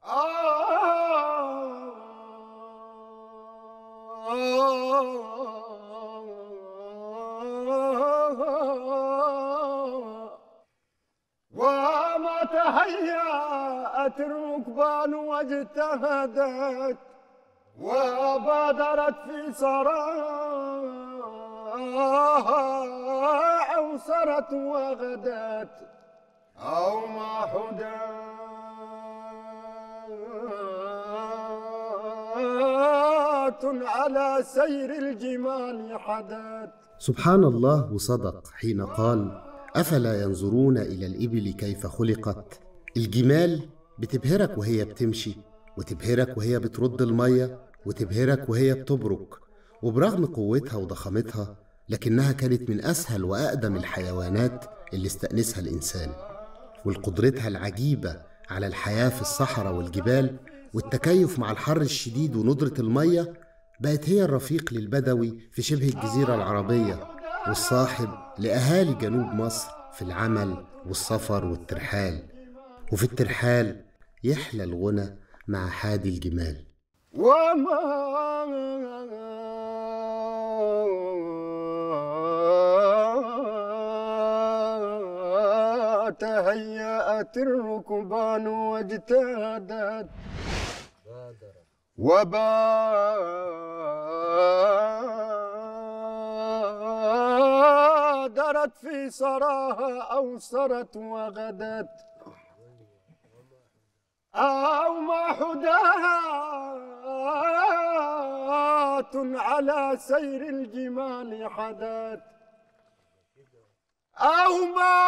وما تهيأت الركبان واجتهدت وبادرت في سراها أو سرت وغدت أو ما حدات على سير الجمال حدت. سبحان الله وصدق حين قال: أفلا ينظرون إلى الإبل كيف خلقت. الجمال بتبهرك وهي بتمشي، وتبهرك وهي بترد المية، وتبهرك وهي بتبرك. وبرغم قوتها وضخامتها لكنها كانت من أسهل وأقدم الحيوانات اللي استأنسها الإنسان. والقدرتها العجيبة على الحياة في الصحراء والجبال والتكيف مع الحر الشديد وندرة المية بقت هي الرفيق للبدوي في شبه الجزيرة العربية، والصاحب لأهالي جنوب مصر في العمل والسفر والترحال. وفي الترحال يحلى الغنى مع حادي الجمال. وما تهيأت الركبان واجتهدت وبادرت في سراها أو سرت وغدت أو ما حدات على سير الجمال حدت أو ما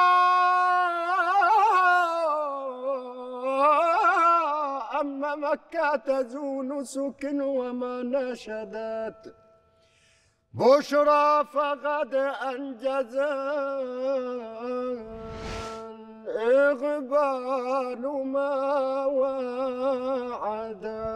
أما مكة ذو نسك وما نشدت بشرى فقد أنجز إقبال ما وعدا.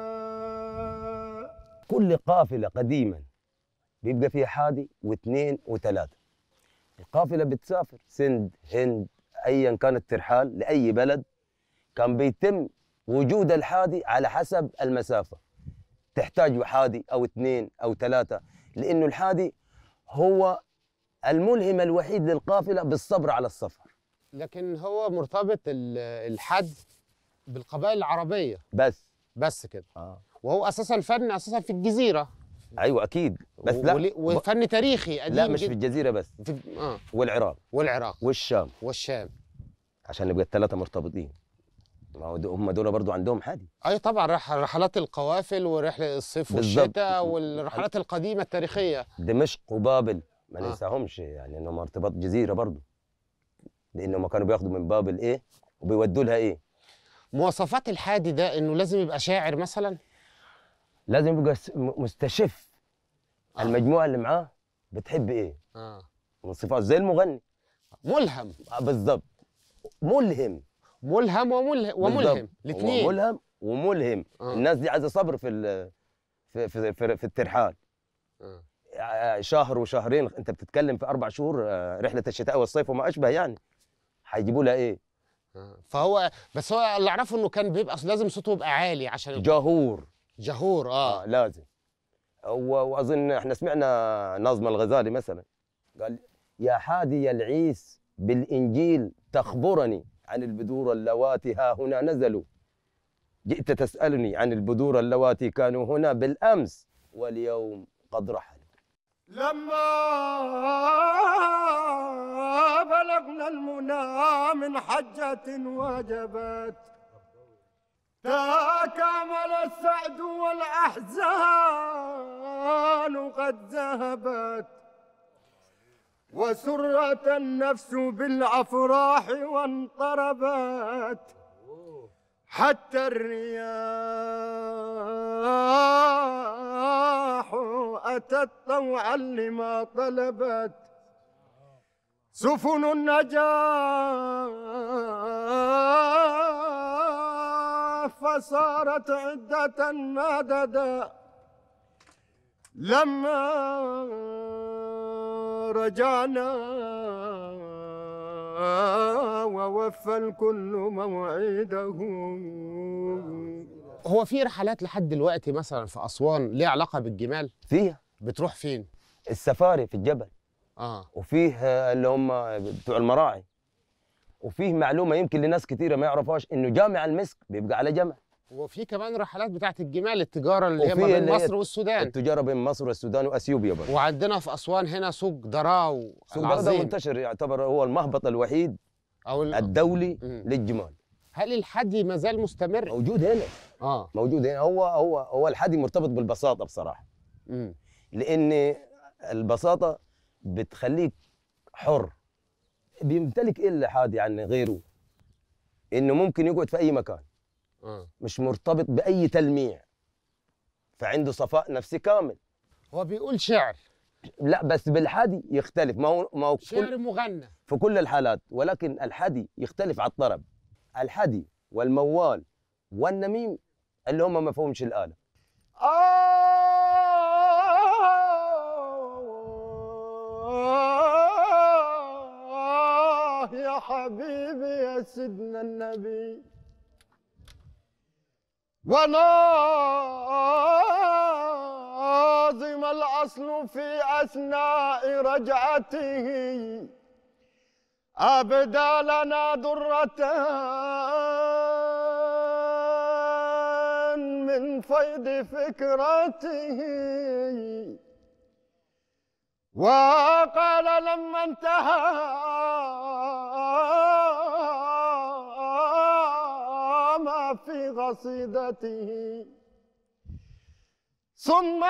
كل قافلة قديما بيبقى فيها حادي واثنين وثلاثة. القافلة بتسافر سند هند أيا كان الترحال لأي بلد، كان بيتم وجود الحادي على حسب المسافة، تحتاج حادي أو اثنين أو ثلاثة، لأنه الحادي هو الملهم الوحيد للقافلة بالصبر على السفر. لكن هو مرتبط الحد بالقبائل العربية بس كده. وهو أساساً فن أساساً في الجزيرة. أيوة أكيد، بس لا وفن تاريخي قديم. لا مش في الجزيرة بس، والعراق والشام عشان يبقى الثلاثة مرتبطين. ما هو هم دول برضو عندهم حادي. أي طبعا، رحلات القوافل ورحلة الصيف والشتاء والرحلات القديمة التاريخية. دمشق وبابل ما ننساهمش، يعني انهم ارتباط جزيرة برضو، لأنهم كانوا بياخدوا من بابل إيه وبيودوا لها إيه. مواصفات الحادي ده إنه لازم يبقى شاعر مثلا، لازم يبقى مستشف. المجموعة اللي معاه بتحب إيه من صفات، زي المغني ملهم. بالضبط، ملهم وملهم الاثنين، ملهم وملهم. الناس دي عايزة صبر في الترحال. شهر وشهرين، انت بتتكلم في 4 شهور، رحله الشتاء والصيف وما اشبه، يعني هيجيبوا لها ايه؟ فهو بس هو اللي اعرفه انه كان بيبقى لازم صوته يبقى عالي عشان جهور لازم. واظن احنا سمعنا نظم الغزالي مثلا قال: يا حادي العيس بالانجيل تخبرني عن البذور اللواتي ها هنا نزلوا، جئت تسالني عن البذور اللواتي كانوا هنا بالامس واليوم قد رحلوا. لما بلغنا المنى من حجة وجبت تكامل السعد والأحزان قد ذهبت وسرت النفس بالأفراح وانطربت حتى الرياح أتت طوعا لما طلبت سفن النجاة فصارت عدة مددا لما رجعنا ووفى الكل موعده هو في رحلات لحد دلوقتي مثلا في اسوان ليها علاقه بالجمال؟ فيها. بتروح فين؟ السفاري في الجبل. وفيه اللي هم بتوع المراعي. وفيه معلومه يمكن لناس كثيره ما يعرفوهاش، انه جامع المسك بيبقى على جمل. وفي كمان رحلات بتاعت الجمال، التجاره اللي هي ما بين مصر والسودان. التجاره بين مصر والسودان واثيوبيا برضه. وعندنا في اسوان هنا سوق دراو العظيم. سوق ده منتشر، يعتبر هو المهبط الوحيد او الدولي للجمال. هل الحدي ما زال مستمر؟ موجود هنا. موجود هنا. هو الحدي مرتبط بالبساطه بصراحه. لان البساطه بتخليك حر. بيمتلك ايه اللي حادي عن غيره؟ انه ممكن يقعد في اي مكان. مش مرتبط باي تلميع، فعنده صفاء نفسي كامل. هو بيقول شعر. لا بس بالحدي يختلف. ما هو شعر مغنى في كل الحالات، ولكن الحدي يختلف على الطرب. الحدي والموال والنميم اللي هم ما فهمش الآلة. يا حبيبي يا سيدنا النبي، وناظم الأصل في أثناء رجعته أبدى لنا درة من فيض فكرته، وقال لما انتهى ما في قصيدته ثم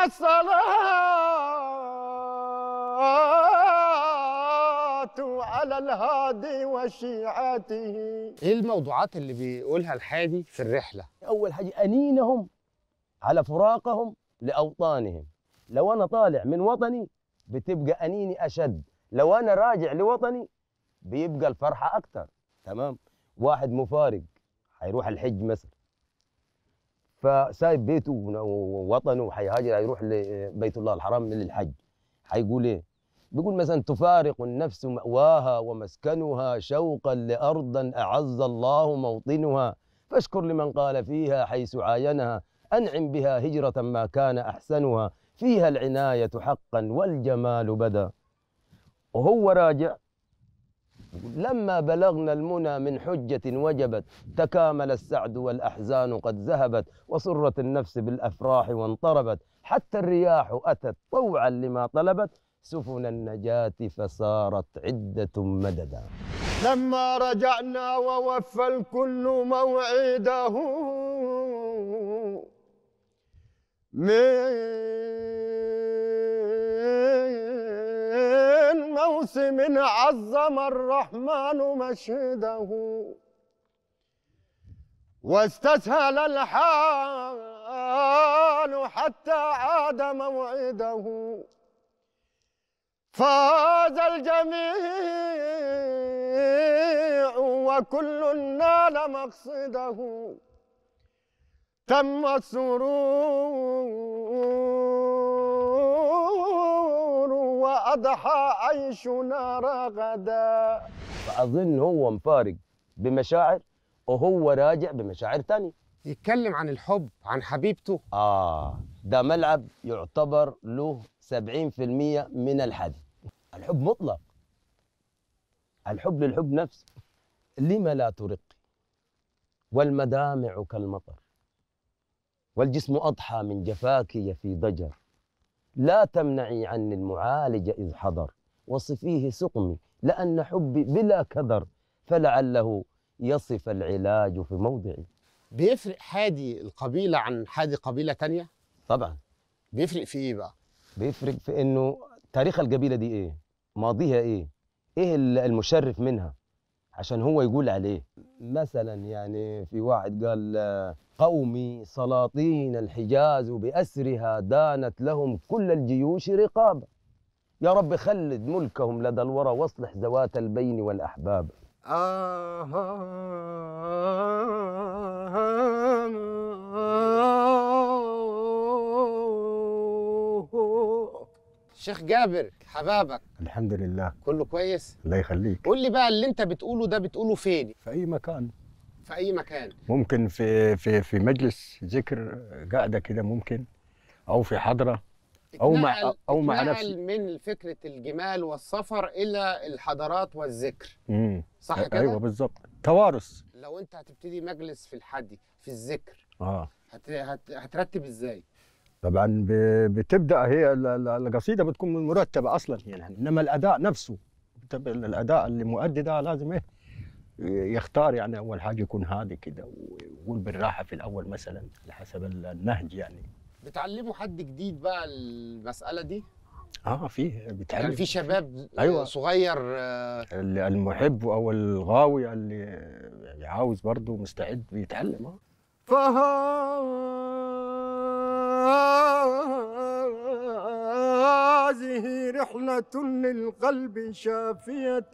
الصلاة على الهادي وشيعته. ايه الموضوعات اللي بيقولها الحادي في الرحلة؟ أول حاجة أنينهم على فراقهم لأوطانهم. لو أنا طالع من وطني بتبقى أنيني أشد، لو أنا راجع لوطني بيبقى الفرحة أكتر. تمام. واحد مفارق هيروح الحج مثلا، فسايب بيته ووطنه وحيهاجر هيروح لبيت الله الحرام من الحج، هيقول ايه؟ بيقول مثلا تفارق النفس مأواها ومسكنها شوقا لأرضا أعز الله موطنها، فاشكر لمن قال فيها حيث عاينها أنعم بها هجرة ما كان أحسنها، فيها العناية حقا والجمال بدا. وهو راجع لما بلغنا المنى من حجة وجبت تكامل السعد والأحزان قد ذهبت وصرت النفس بالأفراح وانطربت حتى الرياح أتت طوعا لما طلبت سفن النجاة فصارت عدة مددا. لما رجعنا ووفى الكل موعده من موسم عظم الرحمن مشهده واستسهل الحال حتى عاد موعده، فاز الجميع وكل نال مقصده، تم السرور وأضحى عيشنا رغدا. فأظن هو مفارق بمشاعر وهو راجع بمشاعر تانية. يتكلم عن الحب، عن حبيبته. ده ملعب يعتبر له 70% من الحدي. الحب مطلق، الحب للحب نفسه. لما لا ترقي والمدامع كالمطر والجسم أضحى من جفاك يفي ضجر، لا تمنعي عني المعالج إذ حضر وصفيه سقمي لأن حبي بلا كدر، فلعله يصف العلاج في موضعي. بيفرق حادي القبيلة عن حادي قبيلة تانية؟ طبعا. بيفرق في إيه بقى؟ بيفرق في إنه تاريخ القبيلة دي إيه؟ ماضيها إيه؟ إيه المشرف منها عشان هو يقول عليه. مثلا يعني في واحد قال قومي سلاطين الحجاز بأسرها دانت لهم كل الجيوش رقابا، يا رب خلد ملكهم لدى الورى واصلح ذوات البين والأحباب. شيخ جابر حبابك. الحمد لله كله كويس؟ الله يخليك. قول لي بقى اللي انت بتقوله ده بتقوله فين؟ في اي مكان في اي مكان. ممكن في مجلس ذكر قاعده كده ممكن، او في حضره، او مع نفسي. من فكره الجمال والسفر الى الحضارات والذكر. صح كده؟ ايوه بالظبط، توارث. لو انت هتبتدي مجلس في الحدي في الذكر هترتب ازاي؟ طبعا بتبدا هي القصيده بتكون مرتبه اصلا يعني، انما الاداء نفسه الاداء اللي مؤدي ده لازم يختار يعني اول حاجه يكون هادي كده ويقول بالراحه في الاول مثلا على حسب النهج يعني. بتعلموا حد جديد بقى المساله دي؟ فيه بيتعلم يعني في شباب أيوة. صغير المحب او الغاوي اللي عاوز برضه مستعد يتعلم. فهذه رحلة للقلب شافية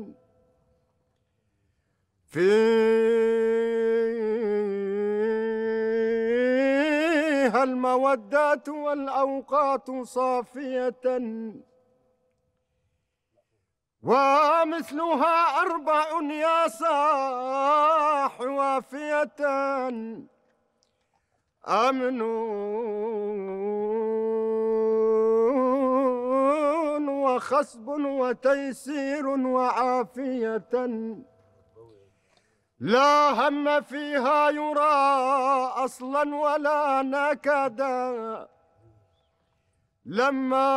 فيها المودات والأوقات صافية، ومثلها أربع يا صاح وافية، أمن وخصب وتيسير وعافية، لا هم فيها يرى أصلا ولا نكدا، لما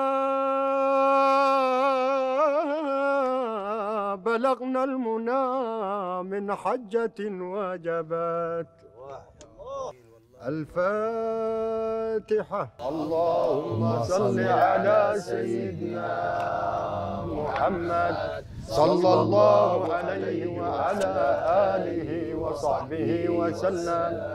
بلغنا المنى من حجة وجبات. الفاتحة. اللهم صل على سيدنا محمد صلى الله عليه وعلى آله وصحبه وسلم.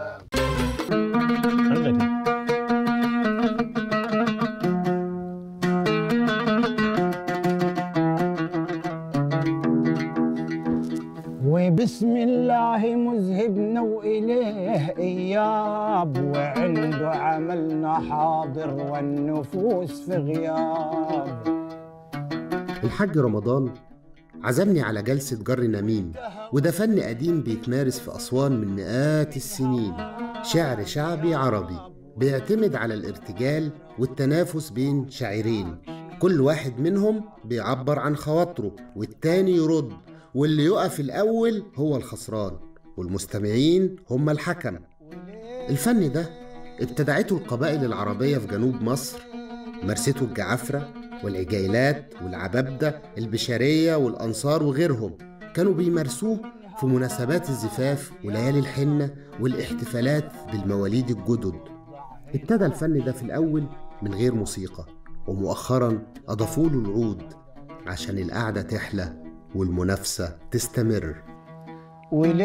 وبسم الله مذهبنا وإليه إياب، وعنده عملنا حاضر والنفوس في غياب. الحاج رمضان عزمني على جلسة جر نميم، وده فن قديم بيتمارس في أسوان من مئات السنين، شعر شعبي عربي بيعتمد على الارتجال والتنافس بين شاعرين، كل واحد منهم بيعبر عن خواطره والتاني يرد، واللي يقف الأول هو الخسران والمستمعين هم الحكم. الفن ده ابتدعته القبائل العربية في جنوب مصر، مارسته الجعفرة والعجيلات والعبابدة البشرية والأنصار وغيرهم، كانوا بيمارسوه في مناسبات الزفاف وليالي الحنة والاحتفالات بالمواليد الجدد. ابتدى الفن ده في الأول من غير موسيقى، ومؤخراً أضافوا له العود عشان القعدة تحلى والمنافسة تستمر. وليل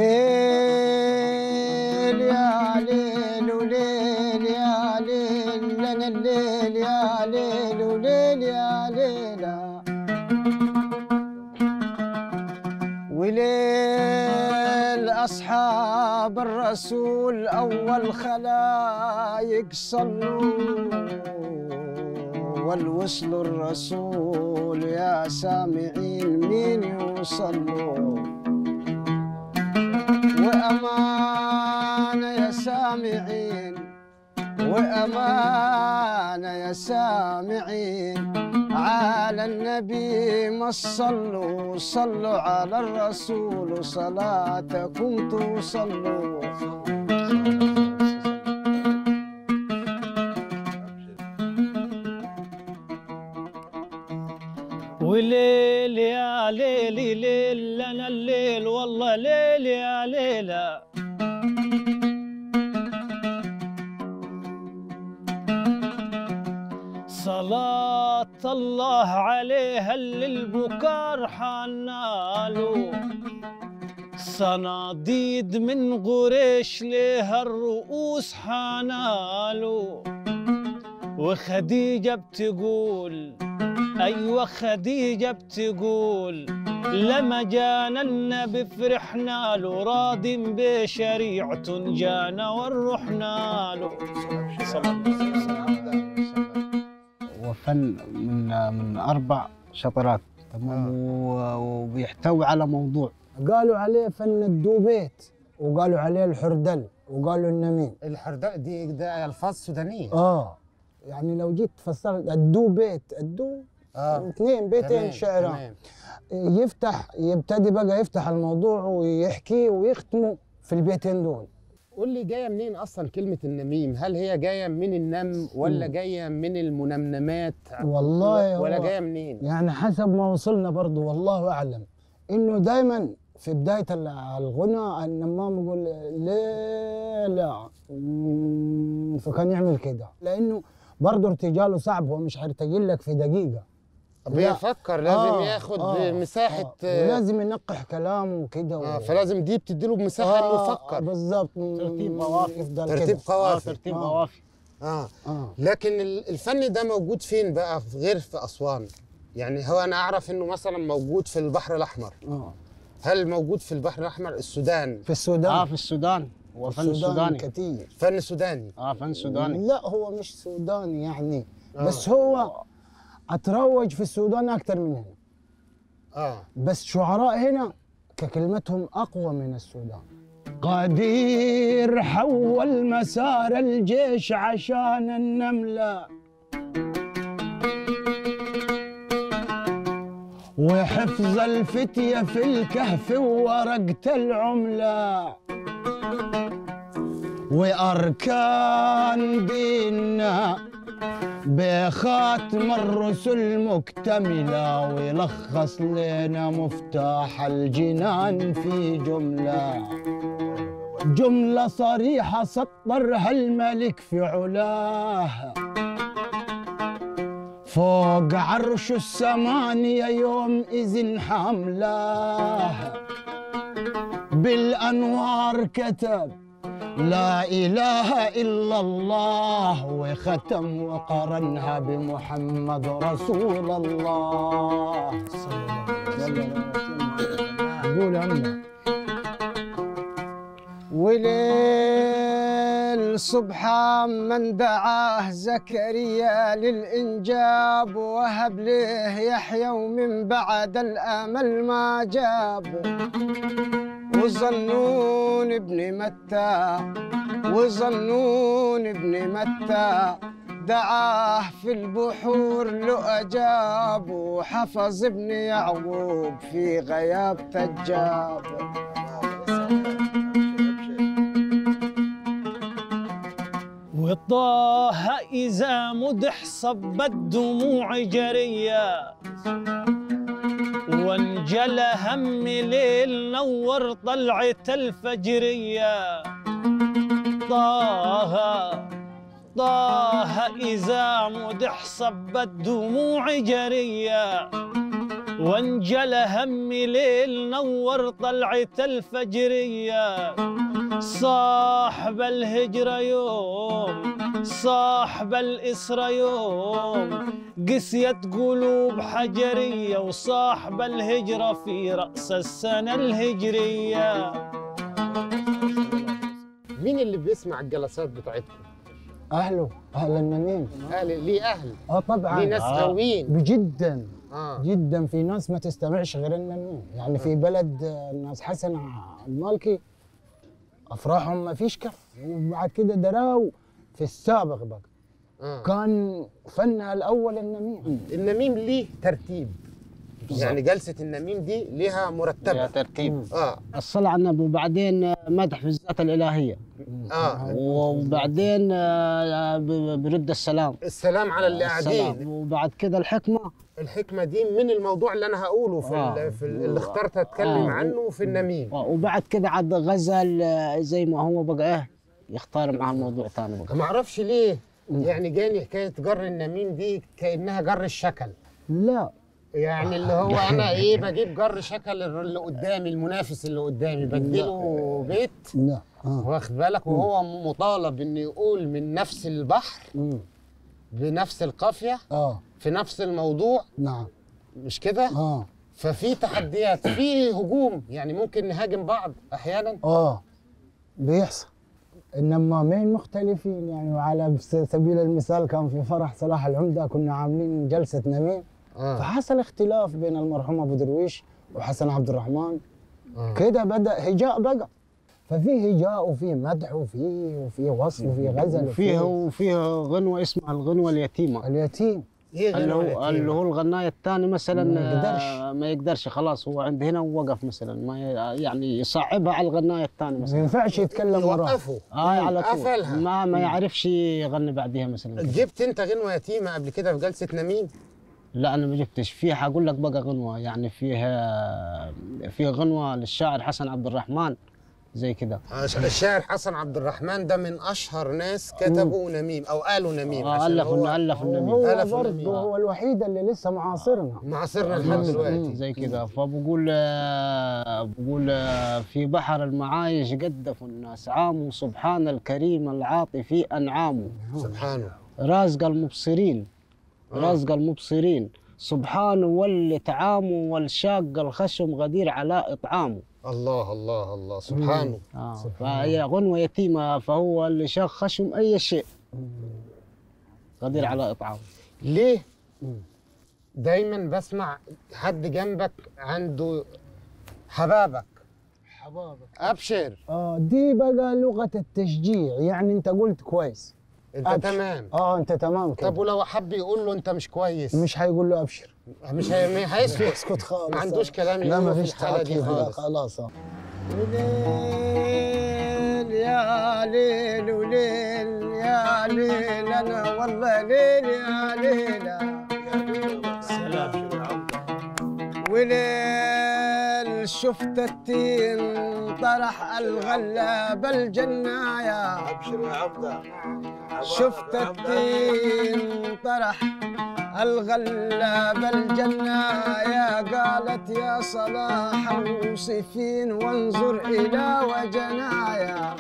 يا ليل وليل يا ليل لنا الليل يا ليل وليل يا ليلة، وليل أصحاب الرسول أول خلايق صلوا، والوصل الرسول يا سامعين مين يوصلوا، وأمانة يا سامعين وأمانة يا سامعين على النبي ما صلوا، صلوا على الرسول صلاتكم توصلوا. وليل يا ليلي ليل لنا الليل والله ليل يا ليلة، صلاة الله عليها اللي البكار حنالو، صناديد من قريش ليها الرؤوس حنالو، وخديجة بتقول أيوة خديجة بتقول لما جانا النبي فرحنا له، راض بشريعة جانا ورحنا له. وفن من 4 شطرات تمام، وبيحتوي على موضوع قالوا عليه فن الدوبيت. وقالوا عليه الحردل وقالوا النميم. الحردل ده الفاظ سودانيه. يعني لو جيت فسرت الدو بيت، الدو اثنين بيتين شعران. يبتدي بقى يفتح الموضوع ويحكي ويختموا في البيتين دول. قول لي جايه منين اصلا كلمه النميم؟ هل هي جايه من النم ولا جايه من المنمنمات؟ والله ولا جايه منين؟ يعني حسب ما وصلنا برضه والله اعلم، انه دائما في بدايه الغنى النمام يقول لا فكان يعمل كده، لانه برضه ارتجاله صعب، هو مش هيرتجل لك في دقيقه، بيفكر لازم ياخد مساحه ولازم ينقح كلامه وكده فلازم دي بتديله مساحه انه يفكر. بالظبط. ترتيب قوافي. ترتيب قوافي. ترتيب قوافي. لكن الفن ده موجود فين بقى غير في اسوان؟ يعني هو انا اعرف انه مثلا موجود في البحر الاحمر. هل موجود في البحر الاحمر؟ السودان؟ في السودان. في السودان. هو فن سوداني كتير. فن سوداني. فن سوداني. لا هو مش سوداني يعني. بس هو اتروج في السودان اكثر من هنا. بس شعراء هنا ككلمتهم اقوى من السودان. قدير حول مسار الجيش عشان النمله، وحفظ الفتيه في الكهف وورقه العمله، واركان ديننا بخاتم الرسل مكتملة، ويلخص لنا مفتاح الجنان في جملة صريحة سطرها الملك في علاه، فوق عرش السمانية يوم إذن حملاه، بالأنوار كتب لا إله إلا الله، وختم وقرنها بمحمد رسول الله صلى الله عليه وسلم. قول عمنا. وليل صبحا من دعاه زكريا للإنجاب، وهب له يحيى ومن بعد الأمل ما جاب، وظنون ابن متى دعاه في البحور لأجاب، وحفظ ابن يعقوب في غياب تجاب. وطه إذا مدح صبت دموع جرية، وانجلى هم ليل نور طلعة الفجرية. طه إذا مدح صبت دموع جرية، وانجلى هم ليل نور طلعة الفجرية. صاحب الهجرة يوم، صاحب الإسرة يوم، قسيت قلوب حجرية، وصاحب الهجرة في رأس السنة الهجرية. مين اللي بيسمع الجلسات بتاعتكم؟ أهل النميم. ليه أهل؟ طبعا. ليه ناس قويين جدا. جدا. في ناس ما تستمعش غير النميم، يعني في بلد الناس حسن المالكي افراحهم ما فيش كف، وبعد كده دراو في السابق بقى. كان فنها الاول النميم. النميم ليه ترتيب، يعني جلسه النميم دي ليها مرتبه، ليها ترتيب. الصلاة على النبي، وبعدين مدح في الذات الالهيه، وبعدين برد السلام على اللي قاعدين، وبعد كده الحكمه دي من الموضوع اللي انا هقوله في اللي اخترت اتكلم عنه في النميم. وبعد كده عاد غزل زي ما هو بقى يختار معاه موضوع ثاني بقى. ما اعرفش ليه يعني جاني حكايه جر النميم دي كانها جر الشكل. لا يعني اللي هو انا بجيب جر شكل اللي قدامي، المنافس اللي قدامي بديله بيت. لا واخد بالك، وهو مطالب انه يقول من نفس البحر بنفس القافيه في نفس الموضوع. نعم. مش كده؟ ففي تحديات، في هجوم، يعني ممكن نهاجم بعض احيانا. بيحصل. النمامين مختلفين يعني، وعلى سبيل المثال كان في فرح صلاح العمدة كنا عاملين جلسة نميم، فحصل اختلاف بين المرحوم ابو درويش وحسن عبد الرحمن. كده بدأ هجاء بقى، ففيه هجاء وفيه مدح وفيه وصف وفيه غزل وفيه غنوه اسمها الغنوه اليتيمه. اليتيم اللي هو الغناية الثاني مثلا ما يقدرش خلاص، هو عند هنا ووقف مثلا، ما يعني يصعبها على الغناية الثاني مثلا، ما ينفعش يتكلم وراه، يوقفه على طول قفلها. ما يعرفش يغني بعدها مثلا. جبت انت غنوه يتيمه قبل كده في جلسه نميم؟ لا انا ما جبتش فيها، هقول لك بقى غنوه يعني فيها غنوه للشاعر حسن عبد الرحمن زي كده. الشاعر حسن عبد الرحمن ده من اشهر ناس كتبوا نميم او قالوا نميم. الف النميم. هو برضه هو الوحيد اللي لسه معاصرنا لحد دلوقتي زي كده. فبقول في بحر المعايش قدف الناس عام، سبحان الكريم العاطي في انعامه، سبحانه رازق المبصرين رازق المبصرين، سبحانه واللي طعامه والشاق الخشم غدير على اطعامه. الله الله الله سبحانه. فهي غنوة يتيمة، فهو اللي شاق خشم أي شيء غدير على إطعامه. ليه؟ دايما بسمع حد جنبك عنده حبابك أبشر. دي بقى لغة التشجيع، يعني أنت قلت كويس، أنت أبشر. تمام. أنت تمام كده. طب ولو حب يقول له أنت مش كويس؟ مش هيقول له أبشر، مش هيسكت. يسكت خالص، ما عندوش كلام لا ما في فيش الحالة دي خلاص. وليل يا ليل وليل يا ليل انا والله ليل يا ليل وليل شفت التين طرح الغلاب الجنايا، شفت التين طرح الغلاب الجنايا، قالت يا صلاح اوصفين وانظر الى وجنايا.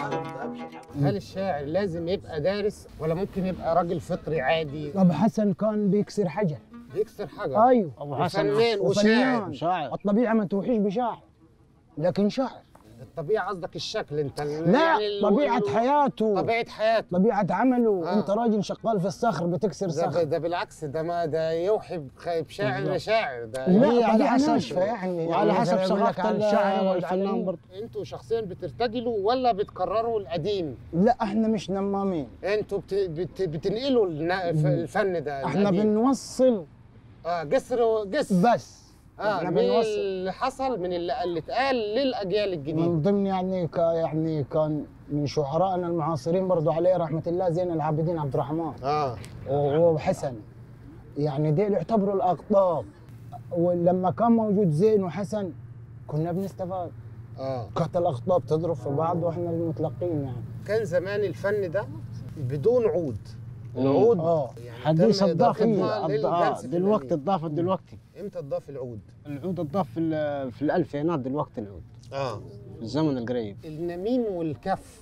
هل الشاعر لازم يبقى دارس ولا ممكن يبقى راجل فطري عادي؟ أبو حسن كان بيكسر حجر. بيكسر حجر؟ أيوه. أبو حسن فنان وشاعر. الطبيعة ما توحيش بشاعر، لكن شاعر. الطبيعة قصدك الشكل انت؟ لا يعني طبيعة حياته، طبيعة عمله. انت راجل شغال في الصخر بتكسر صخر. ده بالعكس، ده يوحي بشاعر لشاعر. ده لا على حسب يعني، وعلى حسب ثقافة الشاعر والفنان برضه. انتوا شخصيا بترتجلوا ولا بتكرروا القديم؟ لا احنا مش نمامين، انتوا بتنقلوا الفن ده. احنا بنوصل جسر بس. من اللي حصل، من اللي اتقال للاجيال الجديده. من ضمن يعني كان من شعرائنا المعاصرين برضه عليه رحمه الله زين العابدين عبد الرحمن. وحسن، يعني دي اللي يعتبروا الاقطاب. ولما كان موجود زين وحسن كنا بنستفاد. كانت الاقطاب تضرب في بعض واحنا المتلقين. يعني كان زمان الفن ده بدون عود. العود يعني حديث الضاف دلوقتي اتضافت دلوقتي. امتى اتضاف العود؟ العود اتضاف في الالفينات دلوقتي العود. في الزمن القريب. النميم والكف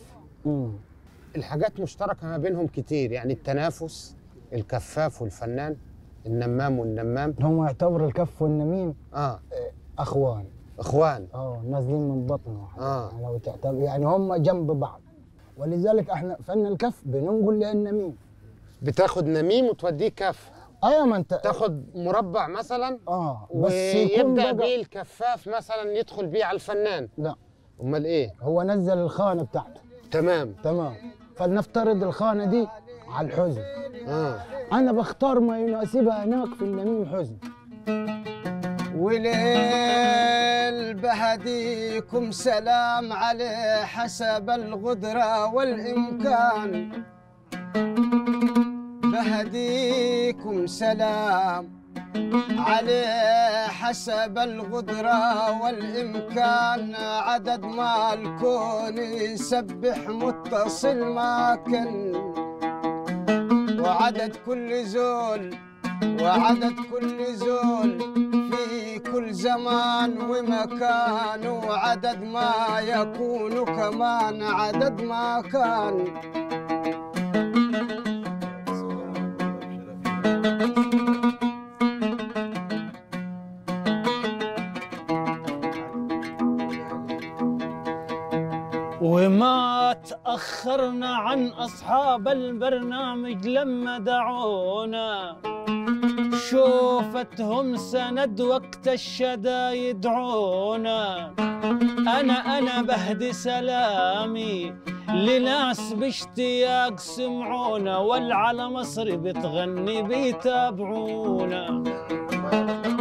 الحاجات مشتركه ما بينهم كتير، يعني التنافس، الكفاف والفنان، النمام والنمام. هم يعتبروا الكف والنميم اخوان نازلين من بطن واحد. لو تعتبر يعني هم جنب بعض، ولذلك احنا فن الكف بننقل للنميم. بتاخد نميم وتوديه كف. ما انت تاخد مربع مثلا بس ويبدا بيه الكفاف مثلا يدخل بيه على الفنان. لا امال ايه؟ هو نزل الخانه بتاعته. تمام. فلنفترض الخانه دي على الحزن. انا بختار ما يناسبها هناك في النميم حزن. وليل بهديكم سلام عليه حسب القدرة والإمكان، بهديكم سلام عليه حسب القدرة والإمكان، عدد ما الكون يسبح متصل ما كان، وعدد كل زول في كل زمان ومكان، وعدد ما يكون كمان عدد ما كان. وما تأخرنا عن أصحاب البرنامج لما دعونا، شوفتهم سند وقت الشدا يدعونا. أنا بهدي سلامي لناس باشتياق سمعونا، والعلى مصر بتغني بيتابعونا.